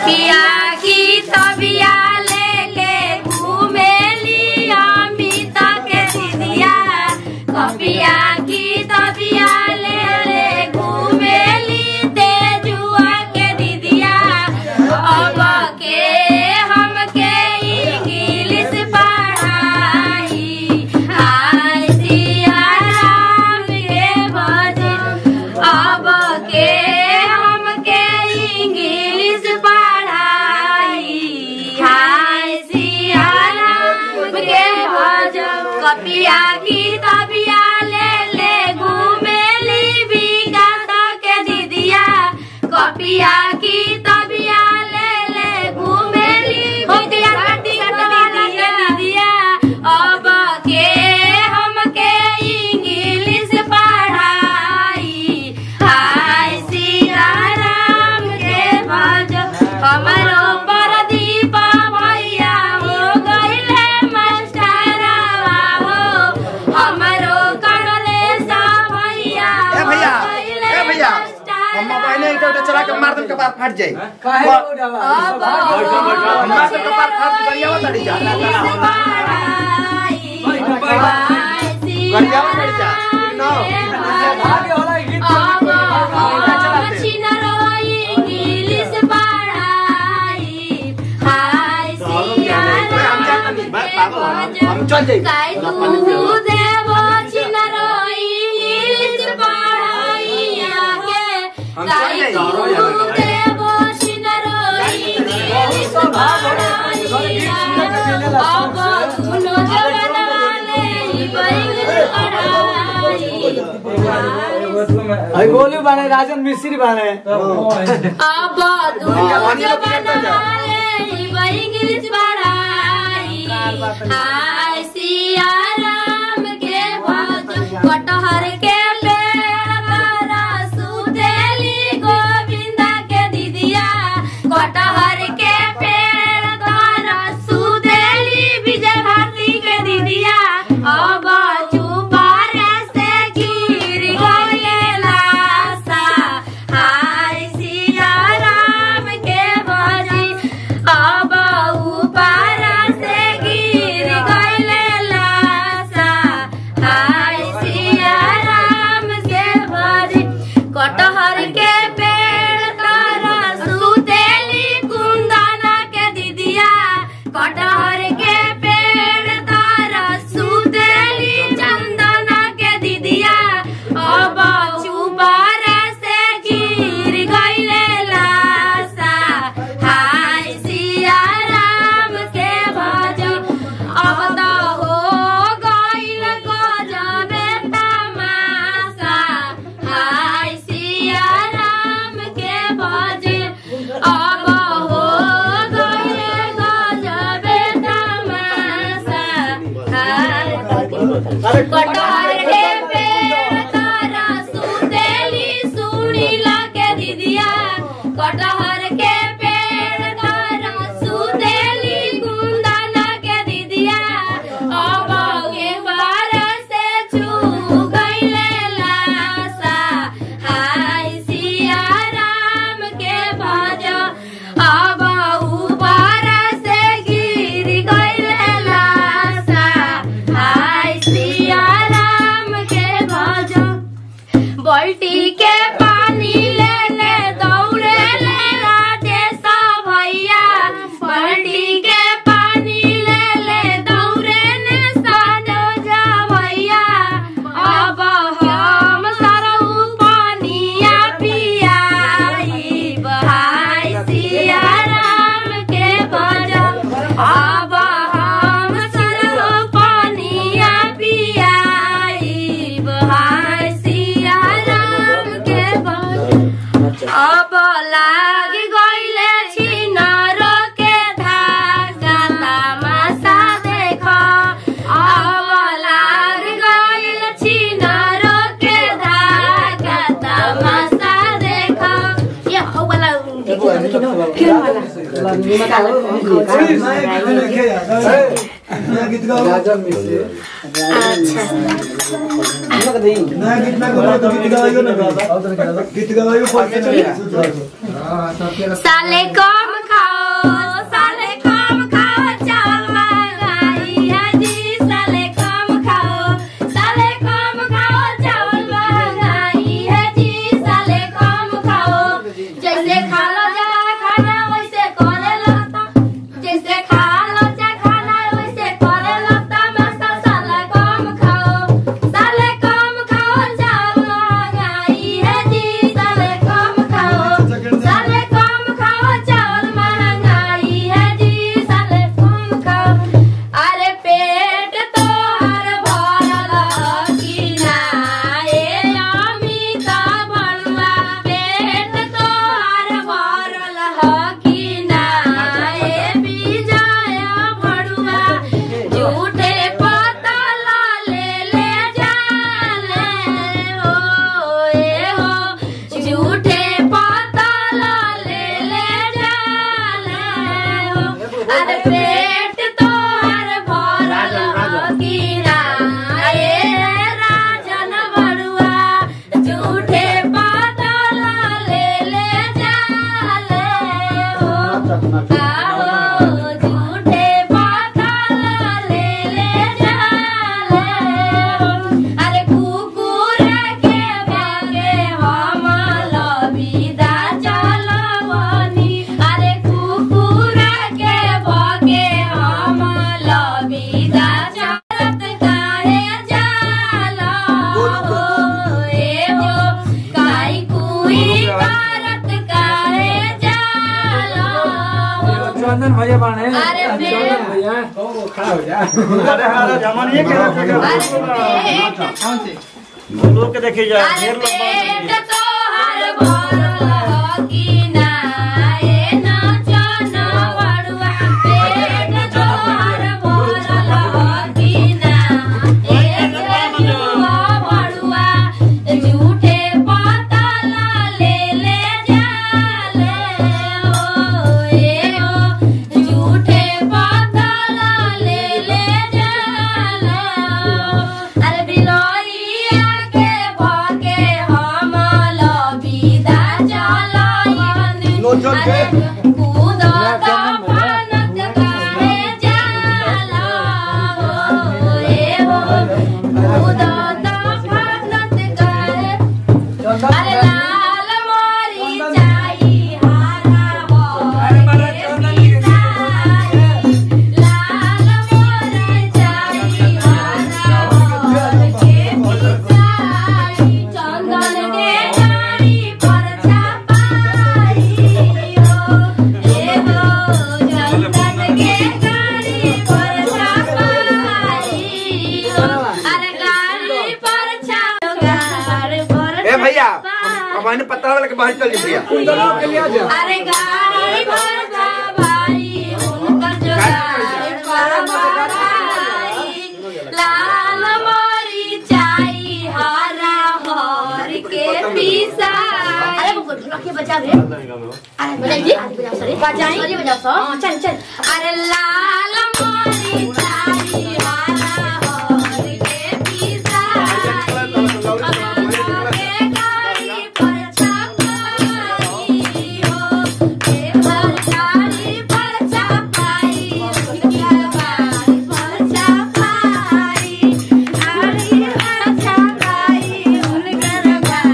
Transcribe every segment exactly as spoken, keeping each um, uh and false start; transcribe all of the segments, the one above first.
कपिया की तबिया लेके घूमेली अमिता के दीदिया कपिया की तबिया ले ले घूमेली तेजुआ के दीदिया अब के हमके इंग्लिश पढ़ाई हाय सिया राम के भजन अब के हमके इंग्लिश पढ़ाई हाय सिया राम के भजन कपिया की तबिया ले ले घूमेली विकास के दीदिया कपिया की तबिया ले ले घूमेली विकास के दीदिया अब के हमके इंग्लिश पढ़ाई हाय सिया राम के भजन हमारो परदीप भैया हो गइले मास्टरवा हो हमारो करले सा भैया ए भैया ए भैया मम्मा पहले एक उठा चला के मार दम के पार फट जाई काहे उठावा मार दम के पार फट गरिया तड़ी जा गरिया तड़ी जा नो भागे होला गीत इंग्लिश पढ़ाई हाय सिया हम चल जाई काय तू देवो छिनरो इंग्लिश पढ़ाई आके काय तू देवो छिनरो इंग्लिश पढ़ाई अब दुनो जवान वाले इंग्लिश पढ़ाई आई बोलू बाने राजन मिस्त्री बाने अब दुनो जवान वाले इंग्लिश पढ़ाई हाय सिया राम के भजन कटहर के पेड़ तारा सुतेली गोविंदा के दीदिया कटहर के पेड़ तारा सुतेली विजय भारती के दीदिया अब चुपारे से गिर गइले लाशा हाय सिया राम के भजन अब ऊपर से गिर गइले लाशा हाय सिया राम के भजन कटहर के पेड़ तारा सुतेली कुंदना के दीदिया कटहर के पेड़ तारा सुतेली चंदना के दीदिया अब चुबार से गिर गइले लाशा हाय सिया राम के भजन अब तो हो गइल गजबे तमाशा हाय सिया राम के भजन अब हो गइल गजबे तमाशा हाय कटहर के पेड़ तारा सुतेली सुनीला के दीदिया कटहर के पेड़ तारा सुतेली कुंदना के दीदिया अब के बार से छू गइले लाशा हाय सिया राम के भजन अब ऊपर से गिर गइले लाशा हाय सिया राम के भजन बाल्टी के पानी ले ले दौड़े ले राजेश भैया बाल्टी के पानी ले ले दौड़े ने सनोजा भैया अब हम सरऊ पानिया पियाई हाय सिया राम के भजन अब हम सरऊ पानिया पियाई हाय सिया राम के भजन अब लाग गइले छिनार के धागा तमाशा देख अब लाग गइल छिनार के धागा तमाशा देख ये हो वाला क्यों वाला गीत गाओ राजन मिस्त्री अच्छा ना गीत ना गाओ गीत गाओ ना गीत गाओ साले कम खा की ना ए राजन बड़ुआ झूठे बादल ले ले जाले हो आहो झूठे बादल ले ले जाले हो अरे कुकुर के बागे हम लबिदा चलवनी अरे कुकुर के बागे हम लबिदा चलत काहे जाला हो ए हो काई कुई करत काहे जाला हो चंदन भैया बाने अरे बे- चंदन भैया ओ खड़ा हो जा अरे हारा जमाने के अरे लोग के देखी जा अरे पेट तोहर भरल की ना ए नाचन बड़ुआ पेट तोहर भरल की ना ए जुआ बड़ुआ झूठे पतल ले ले जाले हो ए हो झूठे पतल ले ले जाले हो अरे बिलोरिया के भागे हम लबिदा चलयनी अरे कूदत बनत काहे जाला हो ए हो कूदत बनत काहे अरे लाल मोरी चाही हरा हो लाल मोरी चाही हरा हो चंदन के गाड़ी पर छपाई हो ए हो चंदन के गाड़ी पर छपाई हो अरे गाड़ी पर छपाई पर ए भैया अब मैंने पत्ता वाले के बाहर चल भैया के लिए जा अरे गाड़ी पर छपाई उनकर जो गाड़ी पर छपाई लाल मोरी चाई हरा हर के पीसा अरे वो ढोलक के बजा रे अरे बजाइए बजाइए सॉरी बजाओ सो हां चल चल अरे लाल मोरी चाई हरा हर के पीसा गाड़ी पर छपाई हो ए गाड़ी पर छपाई उनकर गाड़ी पर छपाई गाड़ी पर छपाई उनकर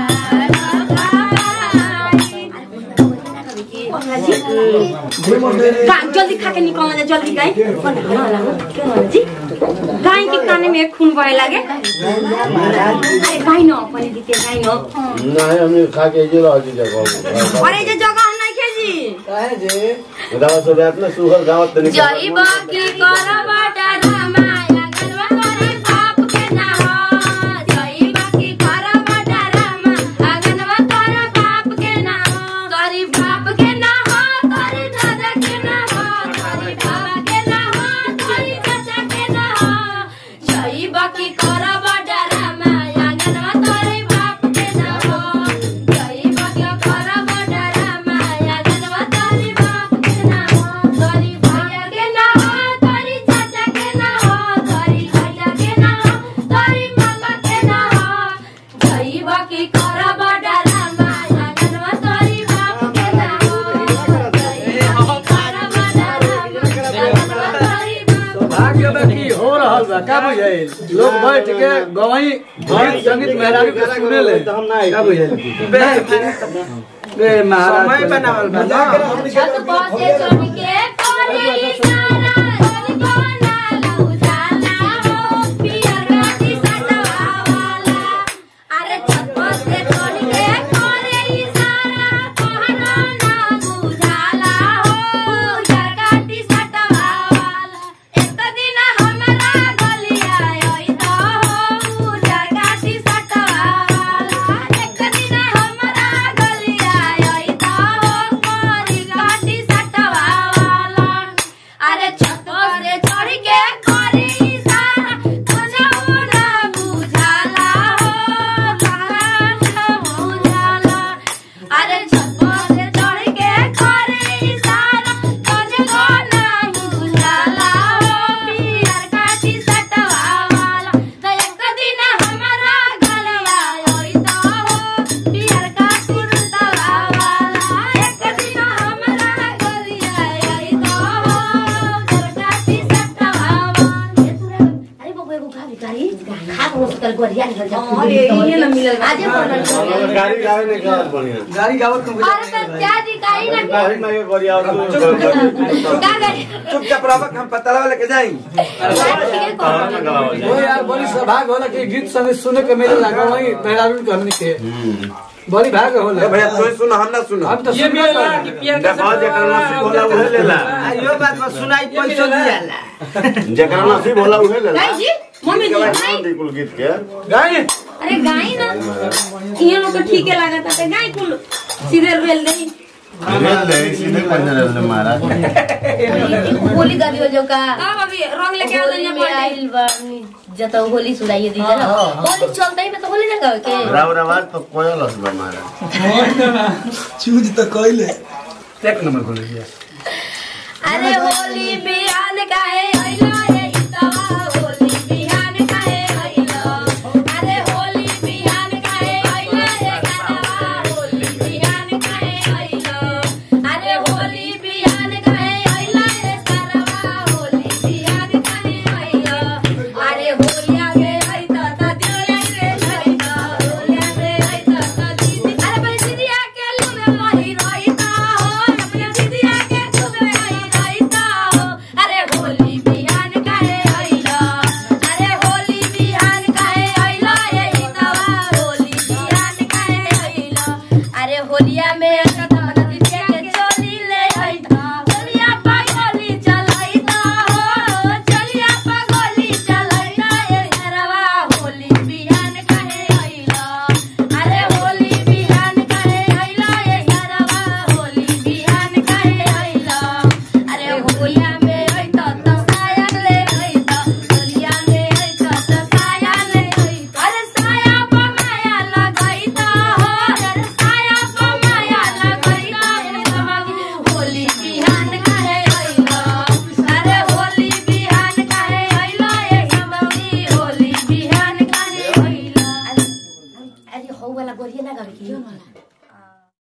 गाड़ी जल्दी खा के निकलना जा जल्दी गाय जी गाय के काने में खून बहे लागे अरे गाय न पनि दिते गाय न नहीं हमने खा के जो रह जगह अरे जे जगह नहीं खेजी काहे जे गाँव सब रात में सुहर गाँव तनिक जई बाकी करबाटा रामाया गरवा करे बाप के ना हो जई बाकी करबाटा रामा अगनवा करे बाप के ना हो तोरी बाप के ना हो तोरी दादा के ना हो तोरी बाबा के ना हो तोरी चाचा के ना हो जई बाकी करबाटा रामाया गरवा करे बाप के ना हो जई बाकी करबाटा रामाया गरवा तोरी बाप के ना हो तोरी भैया के ना हो तोरी चाचा के ना हो तोरी भैया के ना हो तोरी मामा के ना हो जई बाकी करबाटा रामाया गरवा तोरी बाप के ना हो जई बाकी करबाटा रामाया गरवा तोरी बाप भाग्य में की हो रहल बा का बुझाइल लोग बैठ के गवाई गीत संगीत मेहरारू के सुने ले हम ना का बुझाइल बे महाराज समय बनावल बा छत पसे चढ़ के करे इशारा जन को ना लऊ जाला हो पियर गाती सटवा वाला अरे छत पसे चढ़ के करे इशारा कहना ना बुझाला हो पियर गाती सटवा वाला एक दिन हमरा गलिया आई तो हो पियर गाती सटवा वाला एक दिन हमरा गलिया आई तो हो करी गाती सटवा वाला गाड़ी खात हो सकल गोरिया निकल जा अरे ये ना मिलल आजे बोल गाड़ी गावे नहीं कर बढ़िया गाड़ी गावत को अरे तो क्या जी काई ना गाड़ी में के गोरिया और का गाड़ी चुपचाप रहो हम पता लगा लेके जाई वो यार बड़ी सौभाग्य होला कि गीत संगीत सुने के मेरे लगा वही मेहरारू के हमनी के बड़ी भाग होला भैया तू सुन हम ना सुन हम तो ये मेला कि पिया के देखो जेकर नसीब होला उहे लेला यो बात में सुनाई पैसा दियाला जेकर नसीब होला उहे लेला गाई जी मम्मी जी गाई कुल गीत के गाय अरे गाई ना ये लोग तो ठीक है लागत है गाई कुल सीधे रेल दे रेल दे सीधे कंजर रेल महाराज होली गाड़ी हो जो का हां भाभी रंग लेके आ होली में आइल बानी जत होली सुनाइए दीजिए ना होली चलते ही में तो होली ना गावे के राव रवाज तो कोयल हसबा महाराज चूज तो कोइले एक नंबर खोल दिया अरे होली बिहान काहे आइला ये इतवा होली बिहान काहे आइला अरे होली बिहान काहे आइला ये गनवा होली बिहान काहे आइला अरे होली बिहान काहे आइला ये सरवा होली बिहान काहे आइला अरे होलिया गे आइता ता दिया रे आइता होलिया गे आइता ता दीदी अरे भाई दीदिया के लुने मोही रहिता हो अपने दीदिया के लुने आई रहिता हो अरे होली बिहान काहे आइला अरे होली बिहान काहे आइला ये दवा होली बिहान काहे आइला अरे होलिया में अकता दीदिया के चोली ले आइता होलिया पागली चलाइता हो चलिया पागली चलाइता ये घरवा होली बिहान काहे आइला अरे होली बिहान काहे आइला ये घरवा होली बिहान काहे आइला अरे होलिया में आइता त साया ले आइता होलिया में आइता त साया ले आइता अरे साया पर माया लगाइता हो अरे साया पर माया लगाइता ये समागी होली बिहान काहे आइला अरे होली बिहान काहे आइला ये समागी होली बिहान काहे आइला अरे हो वाला गोरिया ना गावे की